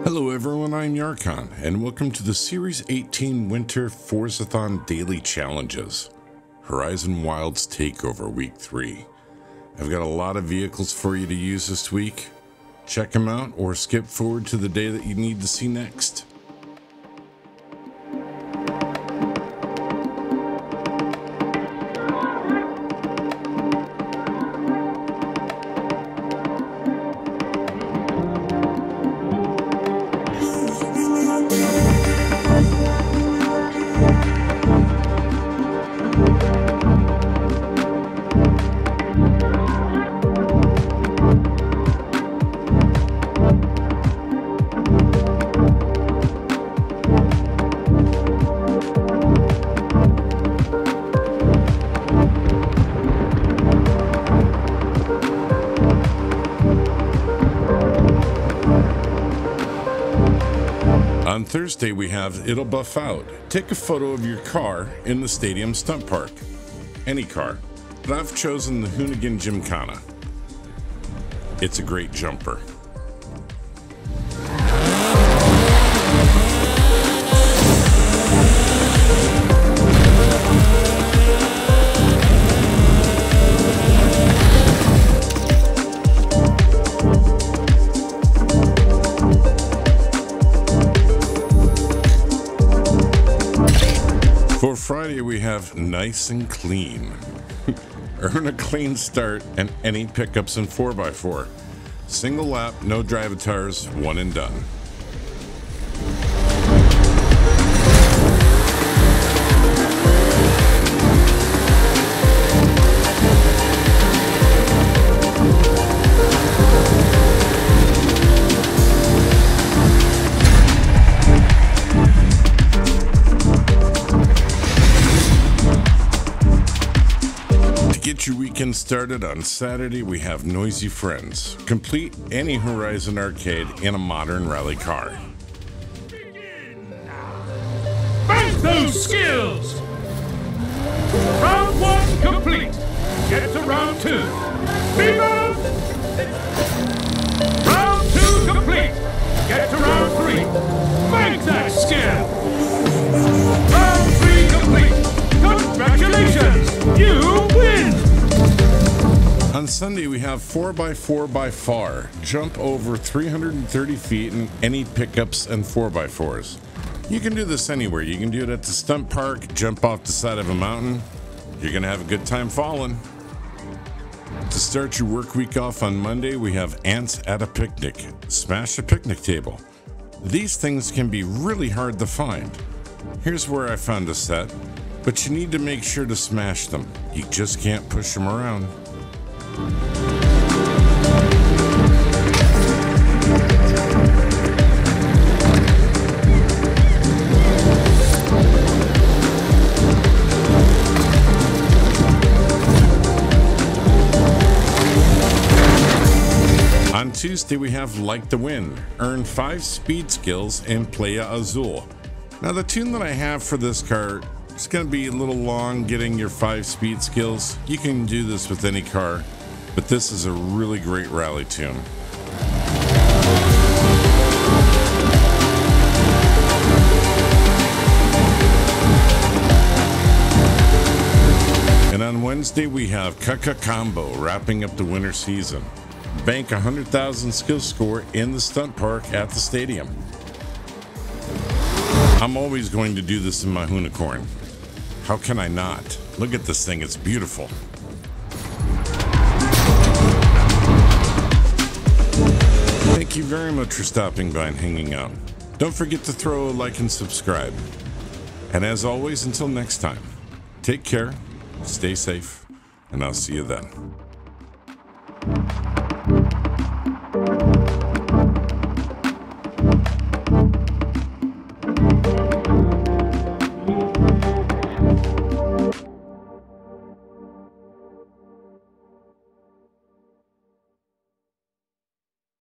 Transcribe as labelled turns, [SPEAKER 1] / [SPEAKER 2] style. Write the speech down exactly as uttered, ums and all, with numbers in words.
[SPEAKER 1] Hello everyone, I'm Yarkon, and welcome to the Series eighteen Winter Forzathon Daily Challenges. Horizon Wilds Takeover Week three. I've got a lot of vehicles for you to use this week. Check them out or skip forward to the day that you need to see next. On Thursday, we have It'll Buff Out. Take a photo of your car in the stadium stunt park. Any car, but I've chosen the Hoonigan Gymkhana. It's a great jumper. For Friday, we have Nice and Clean. Earn a clean start and any pickups in four by four. Single lap, no drivatars, one and done. Get your weekend started on Saturday, we have Noisy Friends. Complete any Horizon arcade in a modern rally car.
[SPEAKER 2] Bank those skills! Round one complete. Get to round two. Viva! Round two complete. Get to round three. Bank that skill! Round three complete. Congratulations! You win!
[SPEAKER 1] On Sunday, we have four by four by far. Jump over three hundred thirty feet in any pickups and four by fours. You can do this anywhere. You can do it at the stunt park, jump off the side of a mountain. You're going to have a good time falling. To start your work week off on Monday, we have Ants at a Picnic. Smash a picnic table. These things can be really hard to find. Here's where I found a set, but you need to make sure to smash them. You just can't push them around. On Tuesday, we have Like the Wind. Earn five speed skills in Playa Azul. Now, the tune that I have for this car, it's going to be a little long getting your five speed skills. You can do this with any car, but this is a really great rally tune. And on Wednesday, we have Kaka Combo wrapping up the winter season. Bank one hundred thousand skill score in the stunt park at the stadium. I'm always going to do this in my Hoonicorn. How can I not? Look at this thing, it's beautiful. Thank you very much for stopping by and hanging out. Don't forget to throw a like and subscribe. And as always, until next time, take care, stay safe, and I'll see you then.